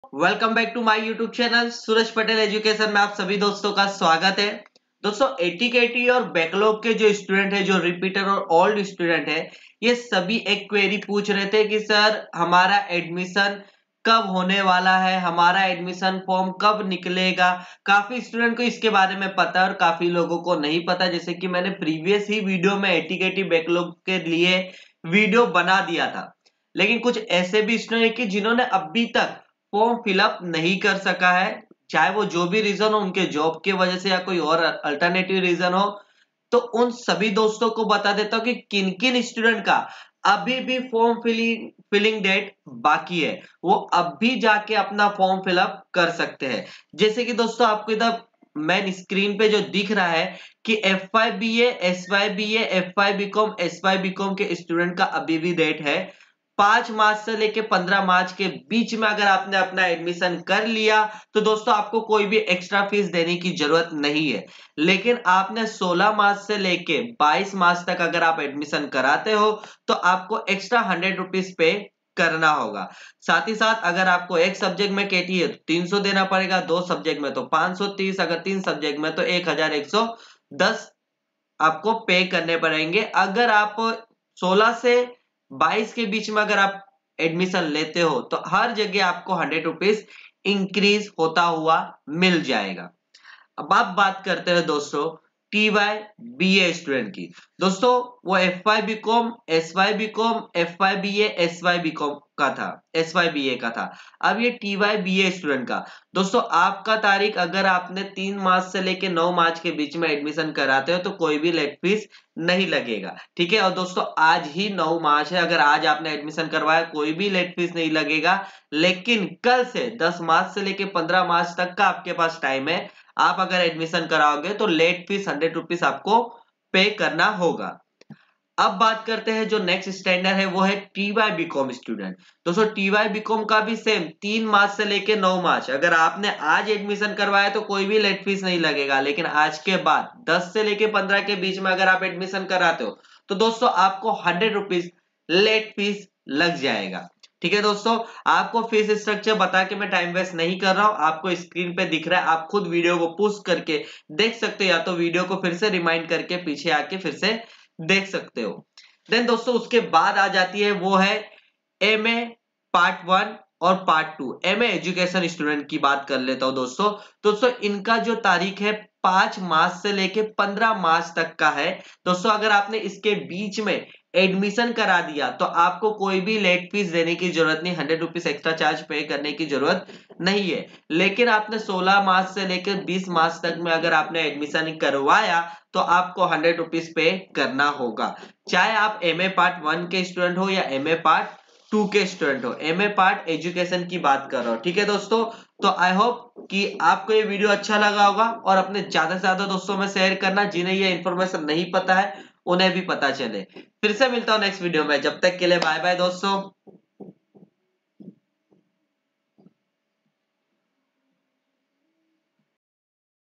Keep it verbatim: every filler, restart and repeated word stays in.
Welcome back to my YouTube channel Suraj Patel education में आप सभी दोस्तों का स्वागत है। दोस्तों एटी केटी और बैकलॉग के जो स्टूडेंट है, जो रिपीटर और ओल्ड स्टूडेंट है, ये सभी एक क्वेरी पूछ रहे थे कि सर हमारा एडमिशन कब होने वाला है, हमारा एडमिशन फॉर्म कब निकलेगा। काफी स्टूडेंट को इसके बारे में पता है और काफी लोगों को नहीं पता। जैसे कि मैंने प्रीवियस ही वीडियो में एटी केटी बैकलॉग के लिए वीडियो बना दिया था, लेकिन कुछ ऐसे भी स्टूडेंट कि जिन्होंने अभी तक फॉर्म फिलअप नहीं कर सका है, चाहे वो जो भी रीजन हो, उनके जॉब की वजह से या कोई और अल्टरनेटिव रीजन हो। तो उन सभी दोस्तों को बता देता हूं कि किन किन स्टूडेंट का अभी भी फॉर्म फिलिंग फिलिंग डेट बाकी है, वो अभी जाके अपना फॉर्म फिलअप कर सकते हैं। जैसे कि दोस्तों आपको इधर मेन स्क्रीन पे जो दिख रहा है कि F Y B A, S Y B A, F Y B com, S Y B com के स्टूडेंट का अभी भी डेट है पांच मार्च से लेके पंद्रह मार्च के बीच में। अगर आपने अपना एडमिशन कर लिया तो दोस्तों आपको कोई भी एक्स्ट्रा फीस देने की जरूरत नहीं है। लेकिन आपने सोलह मार्च से लेके बाईस मार्च तक अगर आप एडमिशन कराते हो तो आपको एक्स्ट्रा हंड्रेड रुपीज पे करना होगा। साथ ही साथ अगर आपको एक सब्जेक्ट में केटी है तो तीन सौ देना पड़ेगा, दो सब्जेक्ट में तो पांच सौ तीस, अगर तीन सब्जेक्ट में तो एक हजार एक सौ दस आपको पे करने पड़ेंगे। अगर आप सोलह से बाईस के बीच में अगर आप एडमिशन लेते हो तो हर जगह आपको हंड्रेड रुपीज इंक्रीज होता हुआ मिल जाएगा। अब आप बात करते हैं दोस्तों T Y B A student की। दोस्तों वो F Y B com, S Y B com, F Y B A, S Y B com का था, एस वाई बी ए का था। अब ये T Y B A student का दोस्तों आपका तारीख अगर आपने तीन मार्च से लेके नौ मार्च के बीच में एडमिशन कराते हो तो कोई भी लेट फीस नहीं लगेगा, ठीक है। और दोस्तों आज ही नौ मार्च है, अगर आज आपने एडमिशन करवाया कोई भी लेट फीस नहीं लगेगा। लेकिन कल से दस मार्च से लेके पंद्रह मार्च तक का आपके पास टाइम है। आप अगर एडमिशन कराओगे तो लेट फीस हंड्रेड रुपीज आपको पे करना होगा। अब बात करते हैं जो नेक्स्ट स्टैंडर्ड है, वो है T Y B com student. दोस्तों टी वाई बी कॉम का भी सेम तीन मार्च से लेके नौ मार्च, अगर आपने आज एडमिशन करवाया तो कोई भी लेट फीस नहीं लगेगा। लेकिन आज के बाद दस से लेके पंद्रह के बीच में अगर आप एडमिशन कराते हो तो दोस्तों आपको हंड्रेड रुपीज लेट फीस लग जाएगा, ठीक है। दोस्तों आपको फीस स्ट्रक्चर बता के मैं टाइम वेस्ट नहीं कर रहा हूं, आपको स्क्रीन पे दिख रहा है, आप खुद वीडियो को पुश करके देख सकते हो, या तो वीडियो को फिर से रिमाइंड करके पीछे आके फिर से देख सकते हो। देन दोस्तों उसके बाद आ जाती है वो है एम ए पार्ट वन और part two. M A education student की बात कर लेता हूं दोस्तों। दोस्तों इनका जो तारीख है पांच मार्च से लेके पंद्रह मार्च तक का है। दोस्तों अगर आपने इसके बीच में एडमिशन करा दिया तो आपको कोई भी लेट फीस देने की जरूरत नहीं, हंड्रेड रुपीज एक्स्ट्रा चार्ज पे करने की जरूरत नहीं है। लेकिन आपने सोलह मार्च से लेकर बीस मार्च तक में अगर आपने एडमिशन करवाया तो आपको हंड्रेड रुपीज पे करना होगा, चाहे आप एम ए पार्ट वन के स्टूडेंट हो या एम ए पार्ट टू के स्टूडेंट हो। एम ए पार्ट एजुकेशन की बात कर रहा हूं, ठीक है दोस्तों। तो आई होप कि आपको ये वीडियो अच्छा लगा होगा और अपने ज्यादा से ज्यादा दोस्तों में शेयर करना जिन्हें ये इन्फॉर्मेशन नहीं पता है, उन्हें भी पता चले। फिर से मिलता हूं नेक्स्ट वीडियो में, जब तक के लिए बाय बाय दोस्तों।